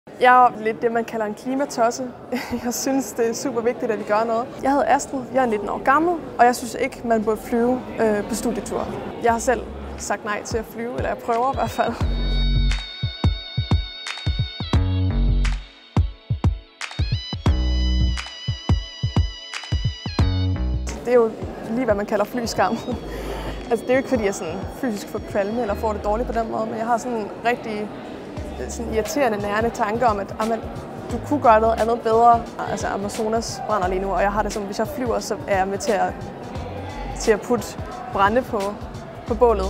Jeg er lidt det, man kalder en klimatosse. Jeg synes, det er super vigtigt, at vi gør noget. Jeg hedder Astrid, jeg er 19 år gammel, og jeg synes ikke, man burde flyve på studietur. Jeg har selv sagt nej til at flyve, eller jeg prøver i hvert fald. Det er jo lige, hvad man kalder flyskam. Altså, det er jo ikke, fordi jeg sådan fysisk får kvalme eller får det dårligt på den måde, men jeg har sådan en rigtig irriterende, nærende tanke om, at du kunne gøre noget andet bedre. Altså, Amazonas brænder lige nu, og jeg har det som, hvis jeg flyver, så er jeg med til at putte brænde på bålet.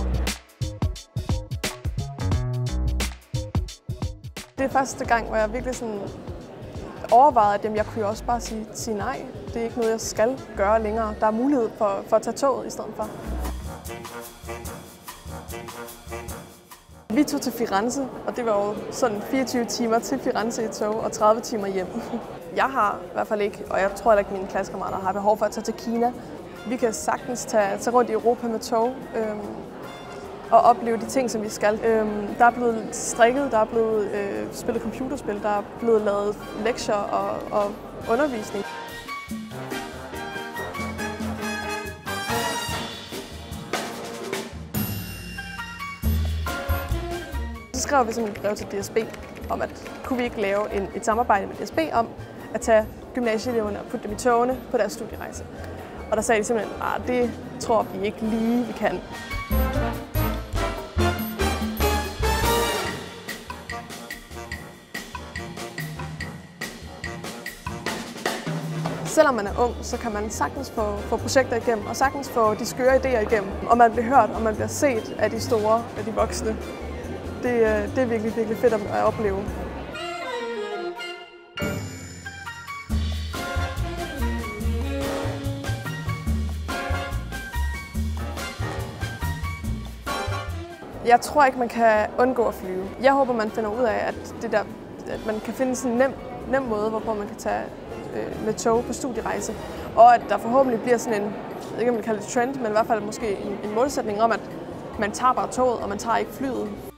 Det er første gang, hvor jeg virkelig sådan overvejede, at jeg kunne også bare sige nej. Det er ikke noget, jeg skal gøre længere. Der er mulighed for at tage toget i stedet for. Vi tog til Firenze, og det var jo sådan 24 timer til Firenze i tog og 30 timer hjem. Jeg har i hvert fald ikke, og jeg tror heller ikke, mine klassekammerater har behov for at tage til Kina. Vi kan sagtens tage rundt i Europa med tog og opleve de ting, som vi skal. Der er blevet strikket, der er blevet spillet computerspil, der er blevet lavet lektier og undervisning. Så skrev vi sådan et brev til DSB om, at kunne vi ikke lave et samarbejde med DSB om at tage gymnasieeleverne og putte dem i togene på deres studierejse. Og der sagde de simpelthen, at det tror vi ikke lige, vi kan. Selvom man er ung, så kan man sagtens få projekter igennem, og sagtens få de skøre idéer igennem. Og man bliver hørt, og man bliver set af de store, af de voksne. Det er virkelig, virkelig fedt at opleve. Jeg tror ikke, man kan undgå at flyve. Jeg håber, man finder ud af, at man kan finde sådan en nem måde, hvorpå man kan tage med tog på studierejse. Og at der forhåbentlig bliver sådan en, jeg ved ikke om man kalder det trend, men i hvert fald måske en målsætning om, at man tager bare toget, og man tager ikke flyet.